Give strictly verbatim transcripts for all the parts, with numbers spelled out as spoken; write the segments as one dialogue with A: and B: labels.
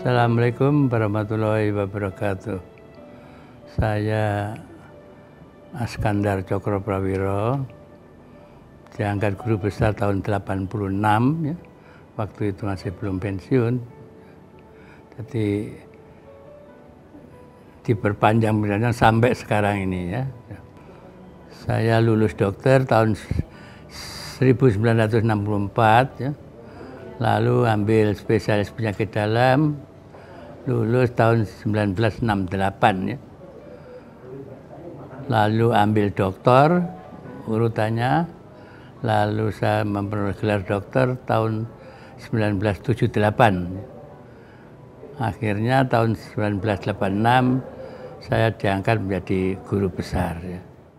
A: Assalamualaikum warahmatullahi wabarakatuh. Saya Askandar Cokroprawiro, diangkat guru besar tahun delapan puluh enam, ya. Waktu itu masih belum pensiun. Jadi diperpanjang pensiunnya sampai sekarang ini, ya. Saya lulus dokter tahun seribu sembilan ratus enam puluh empat, ya. Lalu ambil spesialis penyakit dalam, lulus tahun seribu sembilan ratus enam puluh delapan, ya. Lalu ambil doktor urutannya, lalu saya memperoleh gelar dokter tahun seribu sembilan ratus tujuh puluh delapan. Akhirnya tahun seribu sembilan ratus delapan puluh enam saya diangkat menjadi guru besar, ya.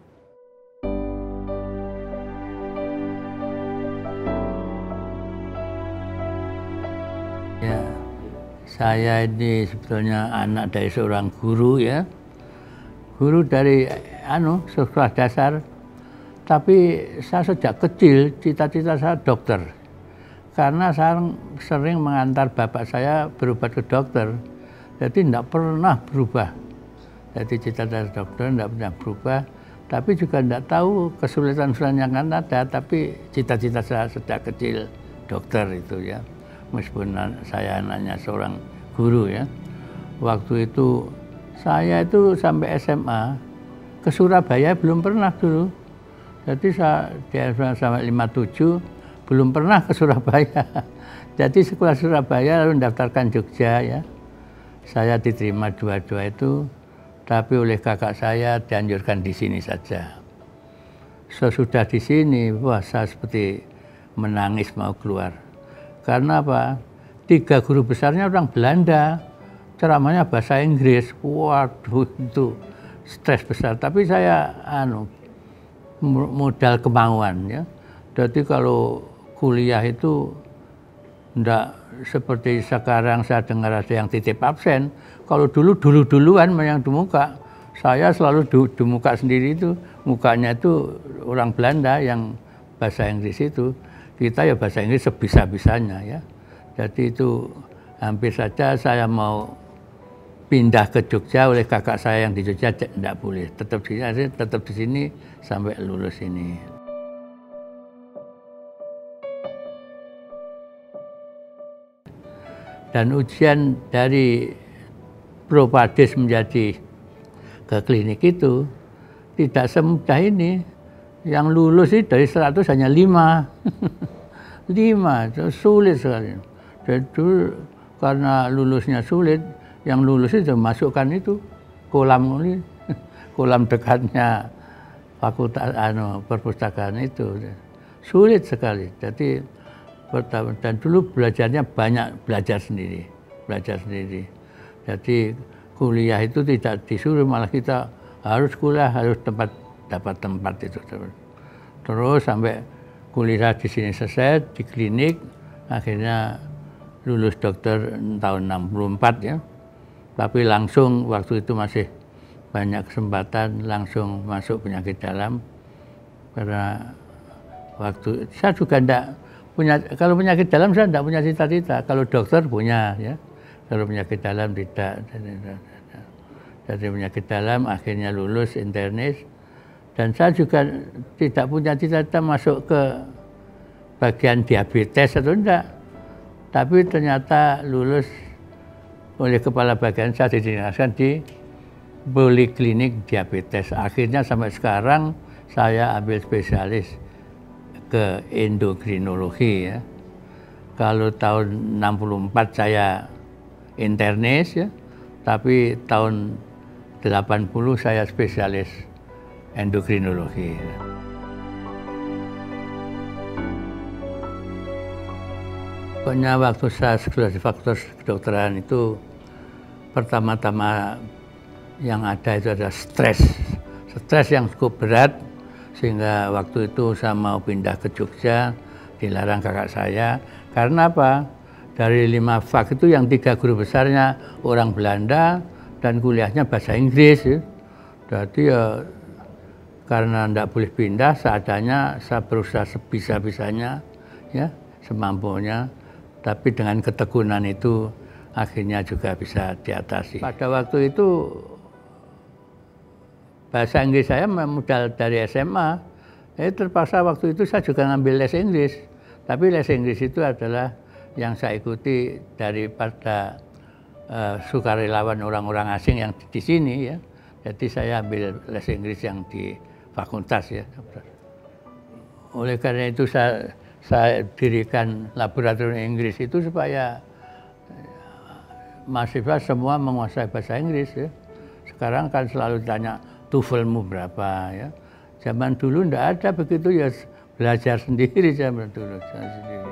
A: Ya, saya ini sebetulnya anak dari seorang guru, ya. Guru dari anu sekolah dasar, tapi saya sejak kecil cita-cita saya dokter. Karena saya sering mengantar bapak saya berobat ke dokter, jadi tidak pernah berubah. Jadi cita-cita dokter tidak pernah berubah, tapi juga tidak tahu kesulitan-kesulitan yang akan ada, tapi cita-cita saya sejak kecil dokter itu, ya. Meskipun saya anaknya seorang guru, ya. Waktu itu saya itu sampai S M A ke Surabaya belum pernah dulu. Jadi saya di S M A sampai lima puluh tujuh belum pernah ke Surabaya. Jadi sekolah Surabaya lalu mendaftarkan Jogja, ya. Saya diterima dua-dua itu, tapi oleh kakak saya dianjurkan di sini saja. Sesudah di sini, wah saya seperti menangis mau keluar. Karena apa? Tiga guru besarnya orang Belanda, ceramahnya bahasa Inggris. Waduh, itu stres besar. Tapi saya anu modal kemauan, ya. Jadi kalau kuliah itu enggak seperti sekarang saya dengar ada yang titip absen. Kalau dulu dulu-duluan yang di muka, saya selalu di, di muka sendiri itu, mukanya itu orang Belanda yang bahasa Inggris itu. Kita ya bahasa Inggris sebisa-bisanya, ya. Jadi itu hampir saja saya mau pindah ke Jogja, oleh kakak saya yang di Jogja tidak boleh, tetap di sini, tetap di sini sampai lulus ini. Dan ujian dari Propadis menjadi ke klinik itu tidak semudah ini. Yang lulus itu dari seratus hanya lima. lima, itu sulit sekali. Jadi karena lulusnya sulit, yang lulus itu masukkan itu kolam ini, kolam dekatnya fakultas anu perpustakaan itu. Sulit sekali. Jadi pertama, dan dulu belajarnya banyak belajar sendiri, belajar sendiri. Jadi kuliah itu tidak disuruh, malah kita harus kuliah, harus tempat dapat tempat itu terus. Terus sampai kuliah di sini selesai di klinik, akhirnya lulus dokter tahun enam puluh empat, ya. Tapi langsung waktu itu masih banyak kesempatan langsung masuk penyakit dalam. Karena waktu saya juga enggak punya, kalau penyakit dalam saya enggak punya cita-cita, kalau dokter punya, ya. Kalau penyakit dalam tidak. Dari penyakit dalam akhirnya lulus internis. Dan saya juga tidak punya cita-cita masuk ke bagian diabetes atau enggak. Tapi ternyata lulus oleh kepala bagian saya didinaskan di Poliklinik Diabetes. Akhirnya sampai sekarang saya ambil spesialis ke endokrinologi, ya. Kalau tahun enam puluh empat saya internis, ya. Tapi tahun delapan puluh saya spesialis endokrinologi. Pokoknya waktu saya sekolah di fakultas kedokteran itu, pertama-tama yang ada itu adalah stres. Stres yang cukup berat, sehingga waktu itu saya mau pindah ke Jogja, dilarang kakak saya. Karena apa? Dari lima fak itu yang tiga guru besarnya orang Belanda dan kuliahnya bahasa Inggris, ya. Jadi ya karena tidak boleh pindah, seadanya saya berusaha sebisa-bisanya, ya, semampunya. Tapi dengan ketekunan itu akhirnya juga bisa diatasi. Pada waktu itu bahasa Inggris saya modal dari S M A, jadi terpaksa waktu itu saya juga ngambil les Inggris. Tapi les Inggris itu adalah yang saya ikuti daripada uh, sukarelawan orang-orang asing yang di, di sini ya. Jadi saya ambil les Inggris yang di fakultas ya. Oleh karena itu saya, saya dirikan laboratorium Inggris itu supaya mahasiswa semua menguasai bahasa Inggris ya. Sekarang kan selalu tanya TOEFL-mu berapa ya. Zaman dulu enggak ada begitu ya, belajar sendiri zaman dulu saya sendiri.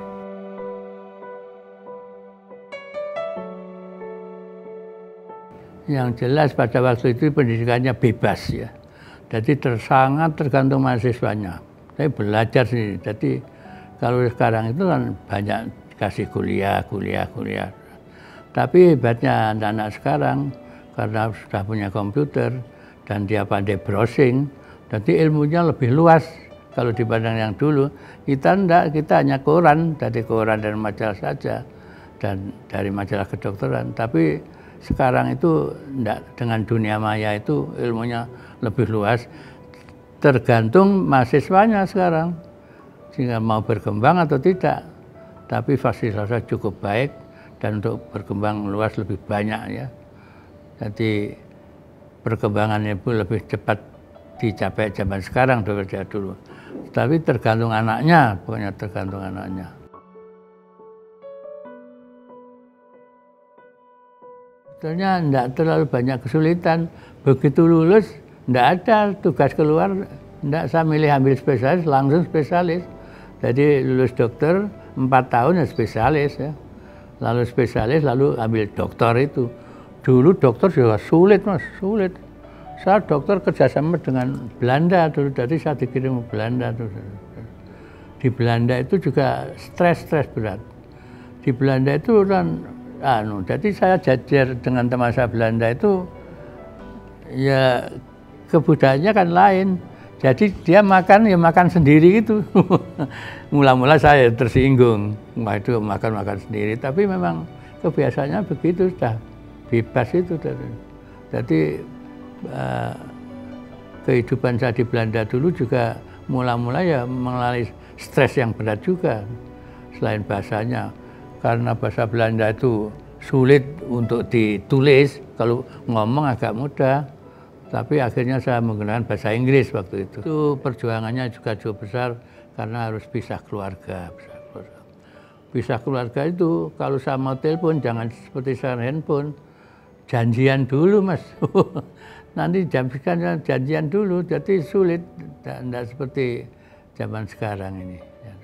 A: Yang jelas pada waktu itu pendidikannya bebas ya. Jadi ter, sangat tergantung mahasiswanya. Saya belajar sendiri. Jadi kalau sekarang itu kan banyak dikasih kuliah, kuliah, kuliah. Tapi hebatnya anak-anak sekarang karena sudah punya komputer dan dia pandai browsing, jadi ilmunya lebih luas kalau dibanding yang dulu. Kita enggak, kita hanya koran, dari koran dan majalah saja dan dari majalah kedokteran. Tapi sekarang itu enggak, dengan dunia maya itu ilmunya lebih luas. Tergantung mahasiswanya sekarang, sehingga mau berkembang atau tidak. Tapi fasilitasnya cukup baik dan untuk berkembang luas lebih banyak ya. Jadi perkembangannya pun lebih cepat dicapai zaman sekarang daripada dulu. Tapi tergantung anaknya, pokoknya tergantung anaknya. Sebetulnya enggak terlalu banyak kesulitan. Begitu lulus, enggak ada tugas keluar, enggak saya milih ambil spesialis, langsung spesialis. Jadi lulus dokter, empat tahun ya spesialis ya. Lalu spesialis, lalu ambil doktor itu. Dulu dokter juga sulit mas, sulit. Saya dokter kerjasama dengan Belanda dulu, jadi saya dikirim ke Belanda. Dulu. Di Belanda itu juga stres-stres berat. Di Belanda itu kan, anu, jadi saya jajar dengan teman saya Belanda itu, ya kebudayaannya kan lain. Jadi dia makan, ya makan sendiri gitu. Mula-mula saya tersinggung, wah itu makan-makan sendiri. Tapi memang kebiasaannya begitu, sudah bebas itu. Jadi uh, kehidupan saya di Belanda dulu juga mula-mula ya mengalami stres yang berat juga. Selain bahasanya, karena bahasa Belanda itu sulit untuk ditulis, kalau ngomong agak mudah. Tapi akhirnya saya menggunakan bahasa Inggris waktu itu. Itu perjuangannya juga cukup besar karena harus pisah keluarga. Pisah keluarga itu kalau saya mau telepon jangan seperti sekarang handphone. Janjian dulu mas. Nanti jamkan janjian dulu, jadi sulit. Tidak seperti zaman sekarang ini.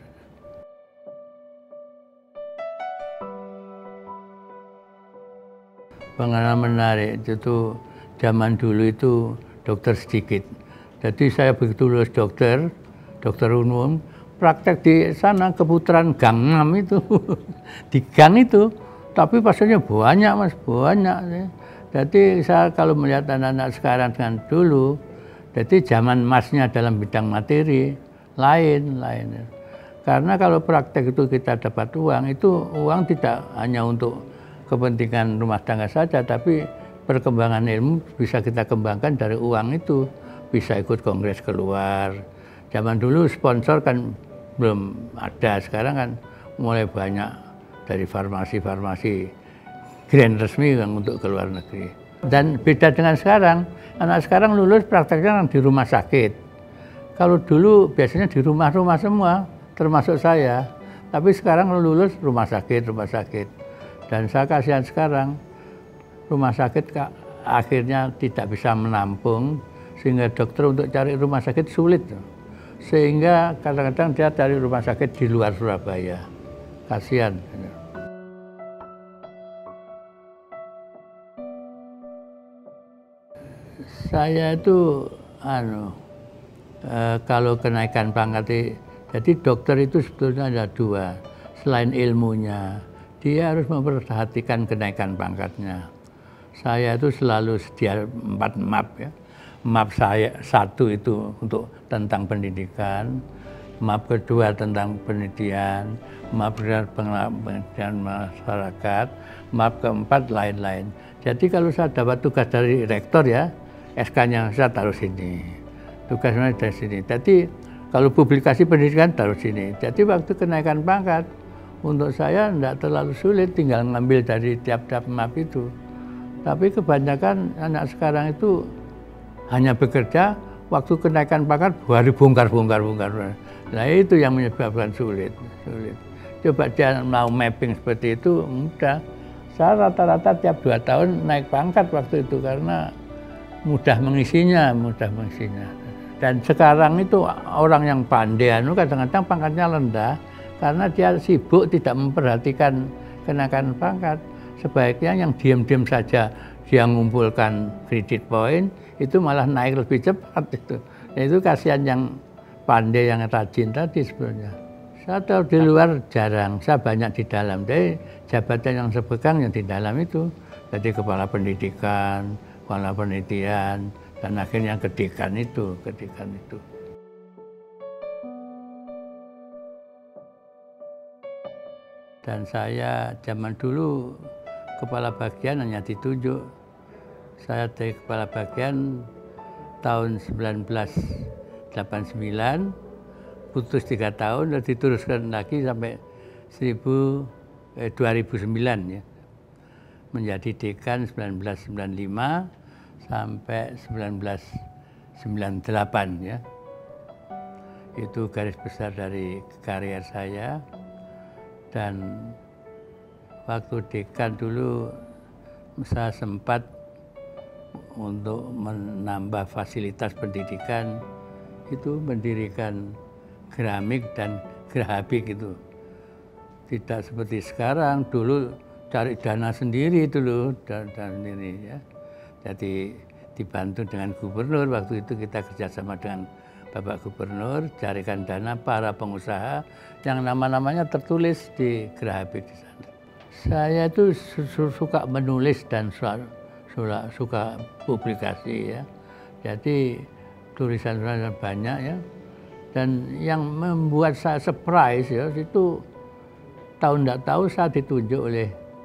A: Pengalaman menarik itu zaman dulu itu dokter sedikit. Jadi saya begitu lulus dokter, dokter umum, praktek di sana keputaran gang enam itu. Di gang itu, tapi pasiennya banyak mas, banyak. Jadi saya kalau melihat anak-anak sekarang dengan dulu, jadi zaman emasnya dalam bidang materi, lain, lain. Karena kalau praktek itu kita dapat uang, itu uang tidak hanya untuk kepentingan rumah tangga saja, tapi perkembangan ilmu bisa kita kembangkan dari uang itu. Bisa ikut kongres keluar. Zaman dulu sponsor kan belum ada, sekarang kan mulai banyak dari farmasi-farmasi grand resmi kan untuk ke luar negeri. Dan beda dengan sekarang, anak sekarang lulus prakteknya di rumah sakit. Kalau dulu biasanya di rumah-rumah semua, termasuk saya. Tapi sekarang lulus rumah sakit, rumah sakit. Dan saya kasihan sekarang, rumah sakit akhirnya tidak bisa menampung, sehingga dokter untuk cari rumah sakit sulit. Sehingga kadang-kadang dia cari rumah sakit di luar Surabaya. Kasihan. Saya itu, anu, e, kalau kenaikan pangkat, jadi dokter itu sebetulnya ada dua. Selain ilmunya, dia harus memperhatikan kenaikan pangkatnya. Saya itu selalu sedia empat map ya. Map saya satu itu untuk tentang pendidikan, map kedua tentang penelitian, map kedua penelitian masyarakat, map keempat lain-lain. Jadi kalau saya dapat tugas dari rektor ya, S K-nya saya taruh sini, tugasnya dari sini. Jadi kalau publikasi pendidikan taruh sini. Jadi waktu kenaikan pangkat, untuk saya tidak terlalu sulit, tinggal ngambil dari tiap-tiap map itu. Tapi kebanyakan anak sekarang itu hanya bekerja, waktu kenaikan pangkat baru bongkar-bongkar-bongkar. Nah itu yang menyebabkan sulit. sulit. Coba dia mau mapping seperti itu, mudah. Saya rata-rata tiap dua tahun naik pangkat waktu itu karena mudah mengisinya, mudah mengisinya. Dan sekarang itu orang yang pandai, kadang-kadang pangkatnya rendah, karena dia sibuk tidak memperhatikan kenaikan pangkat. Sebaiknya yang diam-diam saja dia mengumpulkan kredit poin, itu malah naik lebih cepat itu. Nah, itu kasihan yang pandai, yang rajin tadi sebenarnya. Saya tahu di luar jarang, saya banyak di dalam. Jadi jabatan yang saya pegang yang di dalam itu. Jadi kepala pendidikan, kepala penelitian, dan akhirnya kedekan itu, kedekan itu. Dan saya zaman dulu kepala bagian hanya ditunjuk. Saya dari kepala bagian tahun seribu sembilan ratus delapan puluh sembilan, putus tiga tahun, dan diteruskan lagi sampai dua ribu sembilan ya. Menjadi dekan seribu sembilan ratus sembilan puluh lima sampai seribu sembilan ratus sembilan puluh delapan ya. Itu garis besar dari karier saya. Dan waktu dekan dulu saya sempat untuk menambah fasilitas pendidikan, itu mendirikan Gramik dan Grahabik itu. Tidak seperti sekarang, dulu cari dana sendiri dulu, dana sendiri ya. Jadi dibantu dengan gubernur, waktu itu kita kerjasama dengan Bapak Gubernur, carikan dana para pengusaha yang nama-namanya tertulis di Grahabik di sana. Saya itu suka menulis dan suka, suka publikasi ya. Jadi tulisan-tulisan banyak ya. Dan yang membuat saya surprise ya, itu tahun tidak tahu saya ditunjuk oleh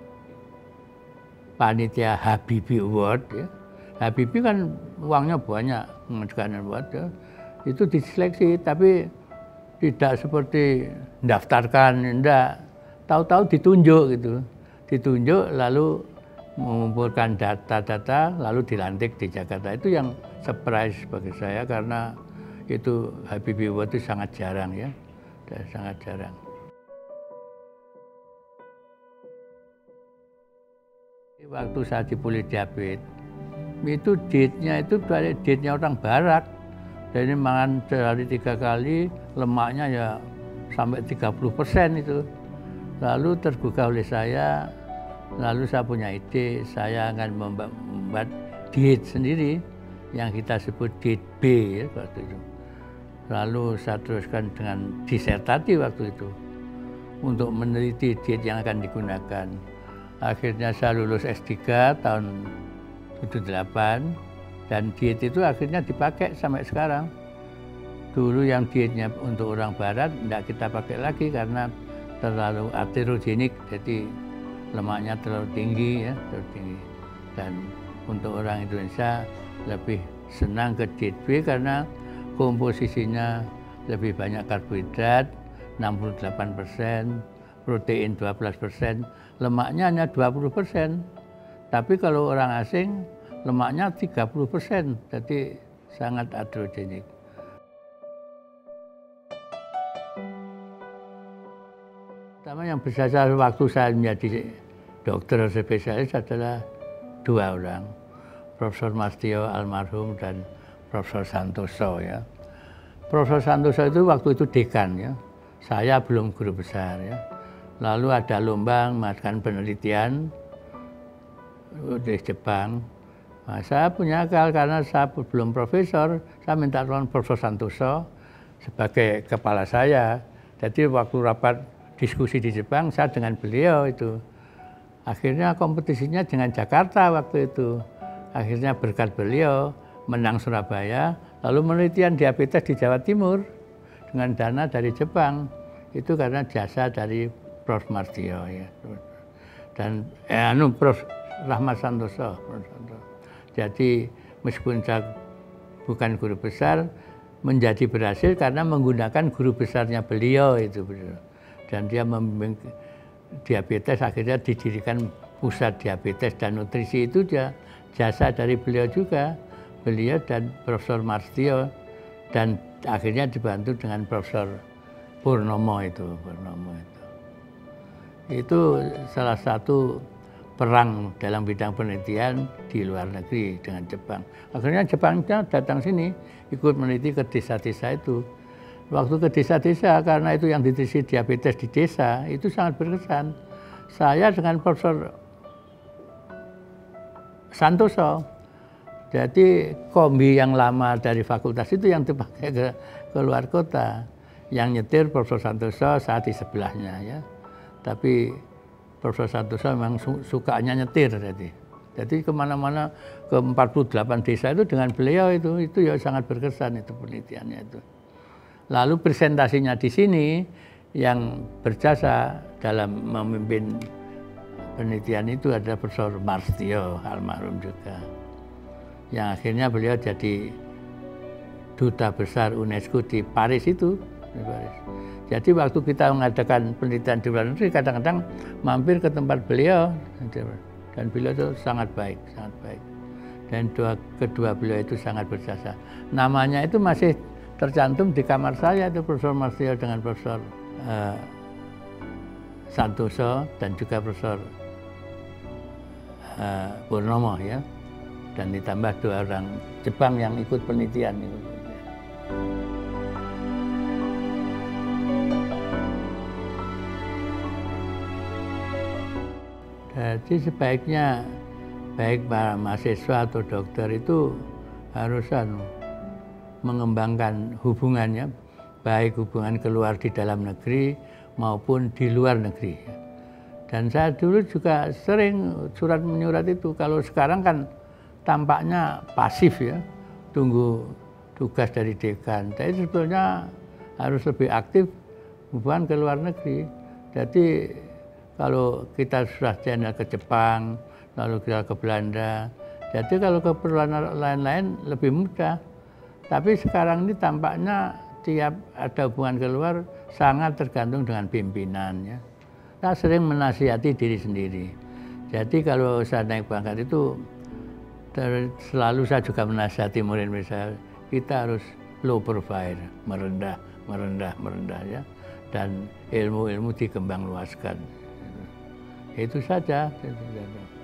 A: panitia Habibie Award ya. Habibie kan uangnya banyak, mengajukan award ya. Itu diseleksi, tapi tidak seperti mendaftarkan, enggak. Tahu-tahu ditunjuk gitu. Ditunjuk lalu mengumpulkan data-data, lalu dilantik di Jakarta. Itu yang surprise bagi saya karena itu Habibie Award itu sangat jarang ya. Sangat jarang. Waktu saya di Polidiabet, itu dietnya itu dari dietnya orang barat. Jadi makan sehari tiga kali, lemaknya ya sampai tiga puluh persen itu. Lalu tergugah oleh saya, lalu saya punya ide, saya akan membuat diet sendiri yang kita sebut diet B ya, waktu itu. Lalu saya teruskan dengan disertasi waktu itu untuk meneliti diet yang akan digunakan. Akhirnya saya lulus S tiga tahun tujuh puluh delapan. Dan diet itu akhirnya dipakai sampai sekarang. Dulu yang dietnya untuk orang barat tidak kita pakai lagi karena terlalu aterogenik, jadi lemaknya terlalu tinggi ya, terlalu tinggi. Dan untuk orang Indonesia lebih senang ke diet B karena komposisinya lebih banyak karbohidrat enam puluh delapan persen, protein dua belas persen, lemaknya hanya dua puluh persen. Tapi kalau orang asing lemaknya tiga puluh persen, jadi sangat aterogenik. Pertama yang berdasar waktu saya menjadi dokter spesialis adalah dua orang, Profesor Mastio almarhum dan Profesor Santoso ya. Profesor Santoso itu waktu itu dekan ya, saya belum guru besar ya. Lalu ada lomba mengadakan penelitian di Jepang. Nah, saya punya akal karena saya belum profesor, saya minta tolong Profesor Santoso sebagai kepala saya. Jadi waktu rapat diskusi di Jepang, saya dengan beliau itu. Akhirnya kompetisinya dengan Jakarta waktu itu. Akhirnya berkat beliau menang Surabaya, lalu penelitian diabetes di Jawa Timur. dengan dana dari Jepang. Itu karena jasa dari Prof Martio ya. Dan eh, anu Prof Rahmat Santoso. Jadi meskipun saya bukan guru besar, menjadi berhasil karena menggunakan guru besarnya beliau itu. Dan dia membimbing diabetes, akhirnya didirikan pusat diabetes dan nutrisi itu dia jasa dari beliau juga, beliau dan Profesor Martio, dan akhirnya dibantu dengan Profesor Purnomo itu, Purnomo itu. Itu salah satu perang dalam bidang penelitian di luar negeri dengan Jepang. Akhirnya Jepangnya datang sini ikut meneliti ke desa-desa itu. Waktu ke desa-desa, karena itu yang diteliti diabetes di desa, itu sangat berkesan. Saya dengan Profesor Santoso, jadi kombi yang lama dari fakultas itu yang dipakai ke, ke luar kota. Yang nyetir Profesor Santoso saat di sebelahnya ya. Tapi Profesor Santoso memang su sukanya nyetir jadi. Jadi kemana-mana ke empat puluh delapan desa itu dengan beliau itu, itu ya sangat berkesan itu penelitiannya itu. Lalu presentasinya di sini yang berjasa dalam memimpin penelitian itu ada Profesor Martio, almarhum juga. Yang akhirnya beliau jadi duta besar UNESCO di Paris itu. Di Paris. Jadi waktu kita mengadakan penelitian di luar negeri, kadang-kadang mampir ke tempat beliau, dan beliau itu sangat baik, sangat baik. Dan dua, kedua beliau itu sangat berjasa. Namanya itu masih tercantum di kamar saya, itu Profesor Martio dengan Profesor uh, Santoso dan juga Profesor uh, Purnomo ya. Dan ditambah dua orang Jepang yang ikut penelitian. Ikut penelitian. Jadi sebaiknya baik para mahasiswa atau dokter itu harus anu, mengembangkan hubungannya, baik hubungan keluar di dalam negeri maupun di luar negeri. Dan saya dulu juga sering surat menyurat itu, kalau sekarang kan tampaknya pasif ya, tunggu tugas dari dekan. Tapi sebetulnya harus lebih aktif hubungan ke luar negeri. Jadi kalau kita sudah channel ke Jepang, lalu kita ke Belanda, jadi kalau keperluan lain-lain lebih mudah. Tapi sekarang ini tampaknya tiap ada hubungan keluar sangat tergantung dengan pimpinan ya. Saya sering menasihati diri sendiri. Jadi kalau saya naik pangkat itu selalu saya juga menasihati murid-murid saya, kita harus low profile, merendah, merendah, merendah ya. Dan ilmu-ilmu dikembang luaskan. Itu saja. Itu saja.